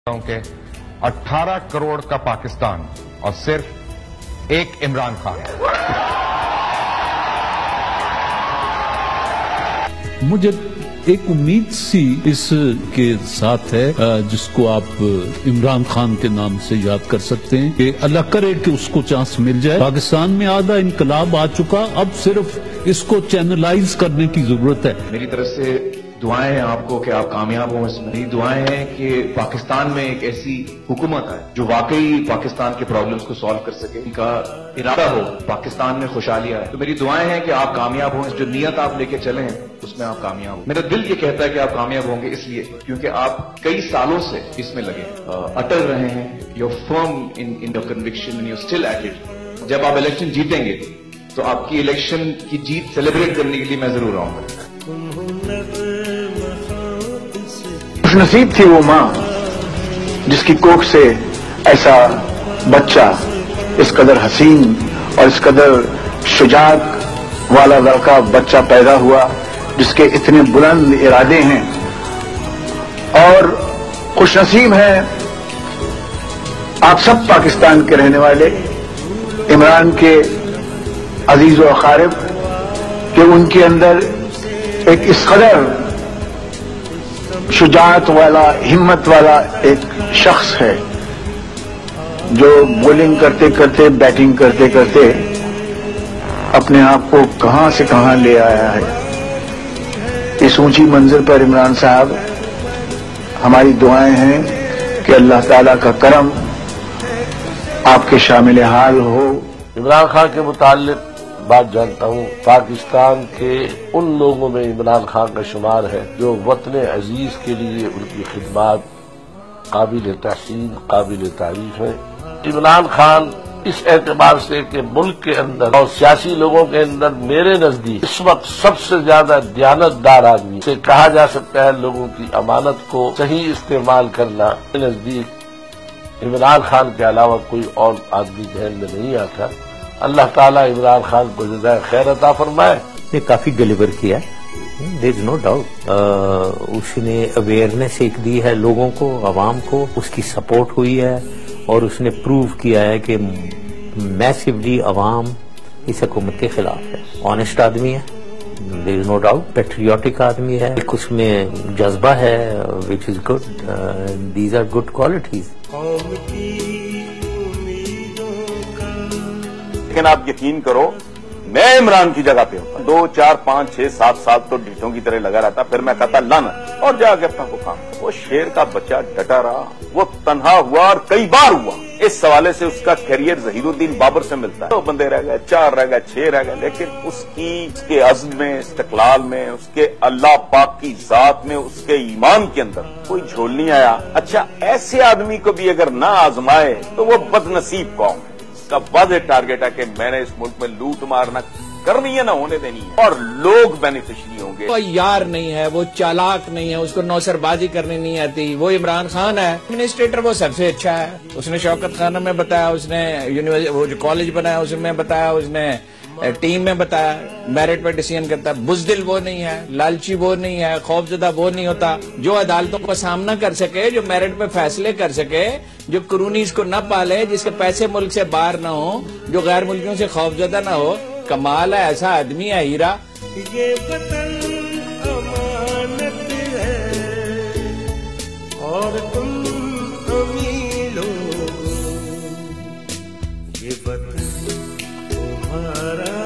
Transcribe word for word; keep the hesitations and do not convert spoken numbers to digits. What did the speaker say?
کہ اٹھارہ کروڑ کا پاکستان اور صرف ایک عمران خان. مجھے ایک امید سی اس کے ساتھ ہے جس کو آپ عمران خان کے نام سے یاد کر سکتے ہیں کہ اللہ کرے کہ اس کو چانس مل جائے. پاکستان میں آدھا انقلاب آ چکا، اب صرف اس کو چینلائز کرنے کی ضرورت ہے. میری طرف سے دعائیں ہیں آپ کو کہ آپ کامیاب ہوں اس میں. میری دعائیں ہیں کہ پاکستان میں ایک ایسی حکومت آئے جو واقعی پاکستان کے پرابلمز کو سالو کر سکے، ان کا ارادہ ہو پاکستان میں خوشحالی آئے. تو میری دعائیں ہیں کہ آپ کامیاب ہوں، اس جو نیت آپ لے کے چلے ہیں اس میں آپ کامیاب ہوں. میرا دل یہ کہتا ہے کہ آپ کامیاب ہوں گے اس لیے کیونکہ آپ کئی سالوں سے اس میں لگے ہیں، اٹل رہے ہیں. You are firm in your conviction and you still at it. جب آپ الیکشن جیتیں گے تو آپ کی الیکشن کی جیت سیلیبریٹ کرنے کے لیے میں ضرور آؤں گا. خوش نصیب تھی وہ ماں جس کی کوکھ سے ایسا بچہ اس قدر حسین اور اس قدر شجاعت والا لڑکا بچہ پیدا ہوا جس کے اتنے بلند ارادے ہیں. اور خوش نصیب ہیں آپ سب پاکستان کے رہنے والے عمران کے عزیز و اقارب کہ ان کے اندر ایک اس قدر شجاعت والا ہمت والا ایک شخص ہے جو بولنگ کرتے کرتے بیٹنگ کرتے کرتے اپنے آپ کو کہاں سے کہاں لے آیا ہے. اس اونچی منزل پر عمران صاحب ہماری دعائیں ہیں کہ اللہ تعالیٰ کا کرم آپ کے شامل حال ہو. عمران خان کے متعلق بات جانتا ہوں، پاکستان کے ان لوگوں میں عمران خان کا شمار ہے جو وطن عزیز کے لیے ان کی خدمات قابل تحسین قابل تعریف ہیں. عمران خان اس اعتبار سے کہ ملک کے اندر اور سیاسی لوگوں کے اندر میرے نزدیک اس وقت سب سے زیادہ دیانتدار آدمی سے کہا جا سکتا ہے. لوگوں کی امانت کو صحیح استعمال کرنا میرے نزدیک عمران خان کے علاوہ کوئی اور آدمی ذہن میں نہیں آتا. اللہ تعالیٰ عمران خان کو جزائے خیر عطا فرمائے. نے کافی ڈیلیور کیا ہے، دیر از نو ڈاؤٹ. اس نے اویئرنیس ایک دی ہے لوگوں کو، عوام کو، اس کی سپورٹ ہوئی ہے اور اس نے پروو کیا ہے کہ میسیولی عوام اس حکومت کے خلاف ہے. آنےسٹ آدمی ہے، دیر از نو ڈاؤٹ. پیٹریوٹک آدمی ہے، ایک اس میں جذبہ ہے which is good. These are good qualities. لیکن آپ یقین کرو میں عمران کی جگہ پہ ہوتا دو چار پانچ چھ سات سال تو ڈیٹوں کی طرح لگا رہتا، پھر میں کہتا لانا اور جا کے اپنا وہ کام. وہ شیر کا بچہ ڈٹا رہا، وہ تنہا ہوا اور کئی بار ہوا. اس حوالے سے اس کا کیریئر ظہیر الدین بابر سے ملتا ہے. دو بندے رہ گئے، چار رہ گئے، چھ رہ گئے، لیکن اس کی اس کے عزم میں، استقلال میں، اس کے اللہ پاک کی ذات میں، اس کے ایمان کے اندر کوئی جھول نہیں آیا. اچھا ایسے آدمی کو بھی اگر نہ آزمائے تو وہ بد نصیب قوم ہے. اس کا واضح ٹارگیٹ ہے کہ میں نے اس ملک میں لوٹ مارنا کرنی ہے، نہ ہونے دینی ہے، اور لوگ بینیفیشری ہوں گے. وہ یار نہیں ہے، وہ چالاک نہیں ہے، اس کو نوسر بازی کرنی نہیں آتی. وہ عمران خان ہے ایڈمنسٹریٹر، وہ سب سے اچھا ہے. اس نے شوکت خانہ میں بتایا، اس نے وہ جو کالج بنایا اس میں بتایا، اس نے ٹیم میں بتایا، میرٹ پہ ڈیسیژن کرتا ہے. بزدل وہ نہیں ہے، لالچی وہ نہیں ہے، خوفزدہ وہ نہیں ہوتا. جو عدالتوں کا سامنا کر سکے، جو میرٹ پہ فیصلے کر سکے، جو کرونیز کو نہ پالے، جس کے پیسے ملک سے باہر نہ ہو، جو غیر ملکیوں سے خوفزدہ نہ ہو. کمال ہے، ایسا آدمی ہے ہیرا. یہ وطن امانت ہے اور تم امین ہو. یہ وطن تمہارا